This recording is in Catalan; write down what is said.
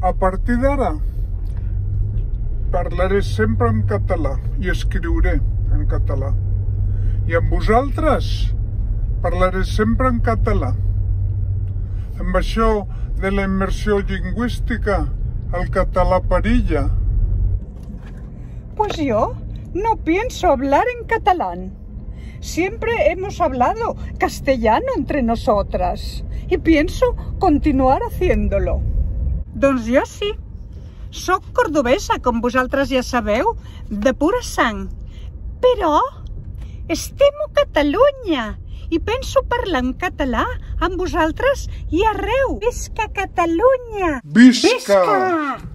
A partir d'ara parlaré sempre en català i escriuré en català. I amb vosaltres parlaré sempre en català. Amb això de la immersió lingüística, el català perilla. Pues yo no pienso hablar en catalán. Siempre hemos hablado castellano entre nosotras y pienso continuar haciéndolo. Doncs jo sí. Soc cordobesa, com vosaltres ja sabeu, de pura sang. Però estimo Catalunya i penso parlar en català amb vosaltres i arreu. Visca Catalunya! Visca! Visca!